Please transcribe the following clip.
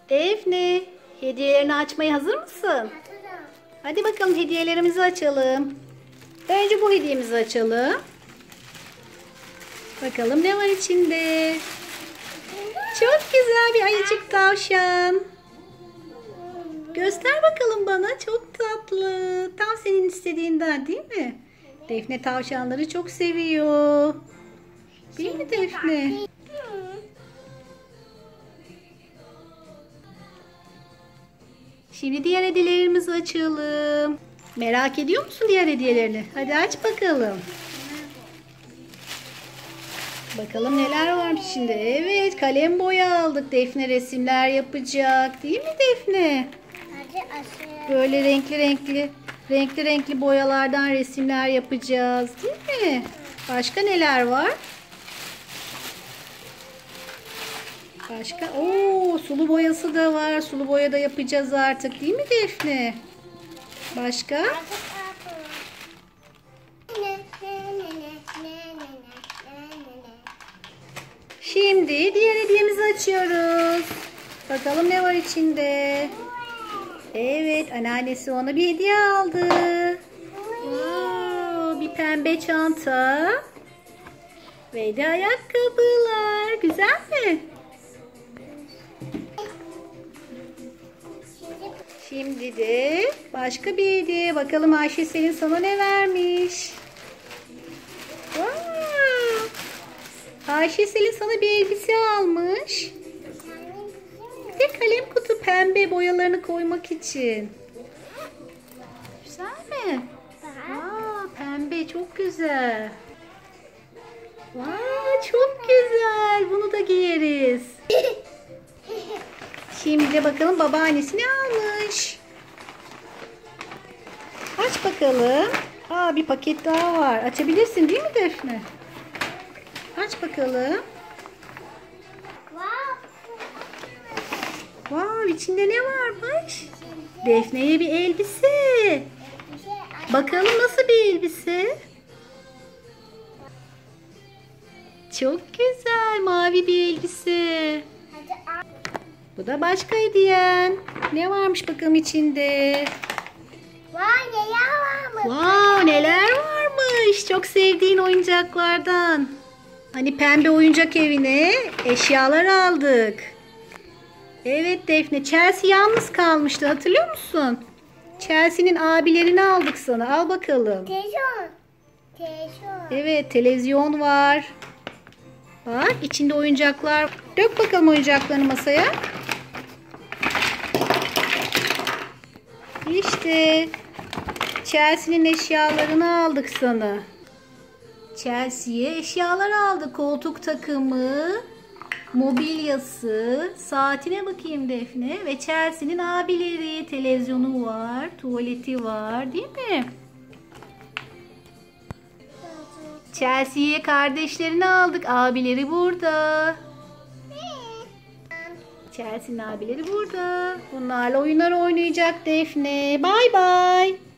Defne, hediyelerini açmaya hazır mısın? Hazırım. Hadi bakalım hediyelerimizi açalım. Önce bu hediyemizi açalım. Bakalım ne var içinde? Çok güzel bir ayıcık tavşan. Göster bakalım bana. Çok tatlı. Tam senin istediğinden değil mi? Defne tavşanları çok seviyor. Değil mi Defne? Şimdi diğer hediyelerimizi açalım. Merak ediyor musun diğer hediyelerini? Hadi aç bakalım. Bakalım neler varmış içinde. Evet, kalem boya aldık. Defne resimler yapacak. Değil mi Defne? Hadi açayım. Böyle renkli boyalardan resimler yapacağız. Değil mi? Başka neler var? Başka? Oo, sulu boyası da var. Sulu boya da yapacağız artık. Değil mi Defne? Başka? Şimdi diğer hediyemizi açıyoruz. Bakalım ne var içinde. Evet, anneannesi ona bir hediye aldı. Wow, bir pembe çanta. Ve de ayakkabılar. Güzel mi? Şimdi de başka bir hediye. Bakalım Ayşe Selin sana ne vermiş? Wow. Ayşe Selin sana bir elbise almış. Bir de kalem kutu pembe boyalarını koymak için. Güzel mi? Pembe çok güzel. Çok güzel. Bunu da giyeriz. Şimdi de bakalım babaannesi ne almış. Aç bakalım. Bir paket daha var. Açabilirsin değil mi Defne? Aç bakalım. İçinde ne varmış? Defne'ye bir elbise. Bakalım nasıl bir elbise? Çok güzel. Mavi bir elbise. Bu da başka hediyen. Ne varmış bakalım içinde? Neler varmış. Çok sevdiğin oyuncaklardan. Hani pembe oyuncak evine eşyalar aldık. Evet Defne, Chelsea yalnız kalmıştı, hatırlıyor musun? Chelsea'nin abilerini aldık sana. Al bakalım. Televizyon. Evet, televizyon var. Bak, içinde oyuncaklar. Dök bakalım oyuncaklarını masaya. İşte Chelsea'nin eşyalarını aldık sana. Chelsea'ye eşyalar aldık. Koltuk takımı, mobilyası, saatine bakayım Defne. Ve Chelsea'nin abileri, televizyonu var, tuvaleti var, değil mi? Chelsea'ye kardeşlerini aldık. Abileri burada. Chelsea'nin abileri burada. Bunlarla oyunlar oynayacak Defne. Bay bay.